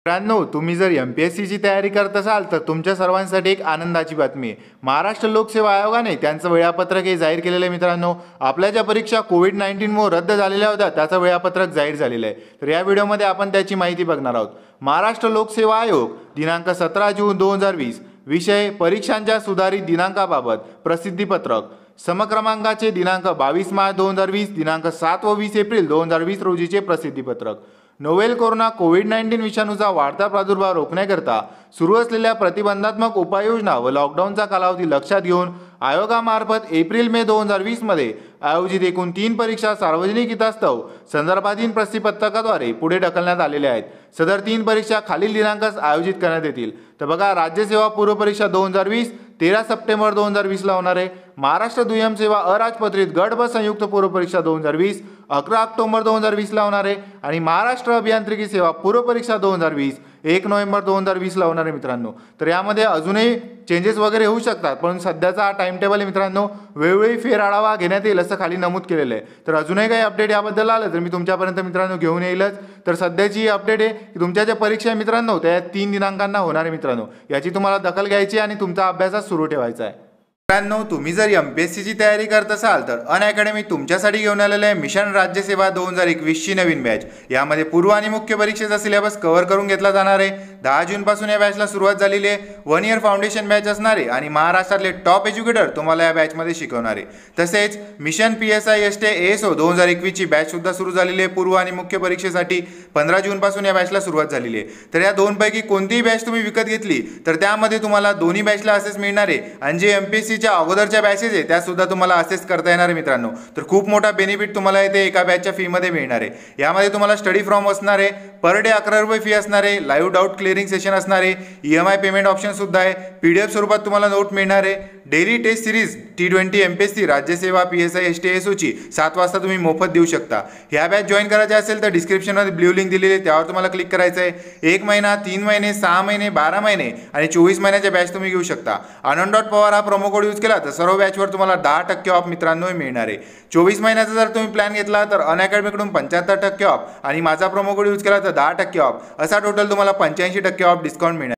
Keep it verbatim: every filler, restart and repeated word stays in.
मित्रांनो, तुम्ही जर एम पी एस सीची तयारी करत असाल तर तुमच्या सर्वांसाठी एक आनंदाची बातमी आहे। महाराष्ट्र लोकसेवा आयोगाने त्यांचं वेळापत्रक हे जाहीर केलेलं आहे। मित्रांनो, आपल्या ज्या परीक्षा कोविड नाईन्टीनमुळे रद्द झालेल्या होत्या त्याचं वेळापत्रक जाहीर झालेलं आहे। तर या व्हिडिओमध्ये आपण त्याची माहिती बघणार आहोत। महाराष्ट्र लोकसेवा आयोग दिनांक सतरा जून दोन हजार वीस, विषय परीक्षांच्या सुधारित दिनांकाबाबत प्रसिद्धीपत्रक, समक्रमांकाचे दिनांक बावीस मार्च दोन हजार वीस, दिनांक सात व वीस एप्रिल दोन हजार वीस रोजीचे प्रसिद्धीपत्रक। नोवेल कोरोना कोविड नाईन्टीन विषाणूचा वाढता प्रादुर्भाव रोखण्याकरता सुरू असलेल्या प्रतिबंधात्मक उपाययोजना व लॉकडाऊनचा कालावधी लक्षात घेऊन आयोगामार्फत एप्रिल मे दोन हजार वीस मध्ये आयोजित एकूण तीन परीक्षा सार्वजनिक हितास्तव संदर्भाधीन प्रसिद्धीपत्रकाद्वारे पुढे ढकलण्यात आलेल्या आहेत। सदर तीन परीक्षा खालील दिनांकास आयोजित करण्यात येतील। तर बघा, राज्यसेवा पूर्व परीक्षा दोन हजार वीस तेरा सप्टेंबर दोन हजार वीस ला होणार आहे। महाराष्ट्र दुय्यम सेवा अराजपत्रित गट ब संयुक्त पूर्व परीक्षा दोन हजार वीस अकरा ऑक्टोबर दोन हजार वीस ला होणार आहे आणि महाराष्ट्र अभियांत्रिकी सेवा पूर्व परीक्षा दोन हजार वीस एक नोव्हेंबर दोन हजार वीस ला होणार आहे। मित्रांनो, तर यामध्ये अजूनही चेंजेस वगैरे होऊ शकतात, पण सध्याचा हा टाइम टेबल आहे मित्रांनो, वेळोवेळी फेर आढावा घेण्यात येईल असं खाली नमूद केलेलं आहे। तर अजूनही काही अपडेट याबद्दल आलं तर मी तुमच्यापर्यंत मित्रांनो घेऊन येईलच। तर सध्याची ही अपडेट आहे की तुमच्या ज्या परीक्षा आहे मित्रांनो त्या तीन दिनांकांना होणार आहे। मित्रांनो, याची तुम्हाला दखल घ्यायची आणि तुमचा अभ्यास सुरू ठेवायचा आहे। मित्रांनो, तुम्ही जर एम पी एस सीची तयारी करत असाल तर अनअकॅडमी तुमच्यासाठी घेऊन आलेलं आहे मिशन राज्यसेवा दोन हजार एकवीस ची नवीन बॅच। यामध्ये पूर्व आणि मुख्य परीक्षेचा सिलेबस कव्हर करून घेतला जाणार आहे। दहा जून पासून या बॅचला सुरुवात झालेली आहे। वन इयर फाउंडेशन बॅच असणार आहे आणि महाराष्ट्रातले टॉप एज्युकेटर तुम्हाला या बॅचमध्ये शिकवणार आहे। तसेच mission P S I S T A S O दोन हजार एकवीस ची बॅच सुद्धा सुरू झालेली आहे। पूर्व आणि मुख्य परीक्षेसाठी पंधरा जून पासून या बॅचला सुरुवात झालेली आहे। तर या दोनपैकी कोणतीही बॅच तुम्ही विकत घेतली तर त्यामध्ये तुम्हाला दोन्ही बॅचला असेस मिळणार आहे आणि जे एम पी एस सीच्या अगोदरच्या बॅचेस आहे त्या सुद्धा तुम्हाला असेस करता येणार आहे। मित्रांनो, तर खूप मोठा बेनिफिट तुम्हाला इथे एका बॅचच्या फी मध्ये मिळणार आहे। यामध्ये तुम्हाला स्टडी फ्रॉम असणार आहे, पर डे अकरा रुपये फी असणार आहे, लाईव्ह डाऊट क्लिअरिंग सेशन असणार आहे, E M I payment option सुद्धा आहे, पीडीएफ स्वरूपात तुम्हाला नोट मिळणार आहे, daily test series T twenty M P S C राज्यसेवा P S I S T S O ची सात वाजता तुम्ही मोफत देऊ शकता। ह्या बॅच जॉईन करायचे असेल तर डिस्क्रिप्शनमध्ये ब्ल्यू लिंक दिलेली आहे, त्यावर तुम्हाला क्लिक करायचं आहे। एक महिना, तीन महिने, सहा महिने, बारा महिने आणि चोवीस महिन्याच्या बॅच तुम्ही घेऊ शकता। आनंद डॉट पवार हा प्रोमो कोड यूज केला तर सर्व बॅचवर तुम्हाला दहा टक्के ऑफ मित्रांनो मिळणार आहे। चोवीस महिन्याचा जर तुम्ही प्लॅन घेतला तर अनअकॅडमीकडून पंच्याहत्तर टक्के ऑफ आणि माझा प्रोमो कोड यूज केला तर दहा टक्के ऑफ, असा टोटल तुम्हाला पंच्याऐंशी टक्के ऑफ डिस्काउंट मिळणार।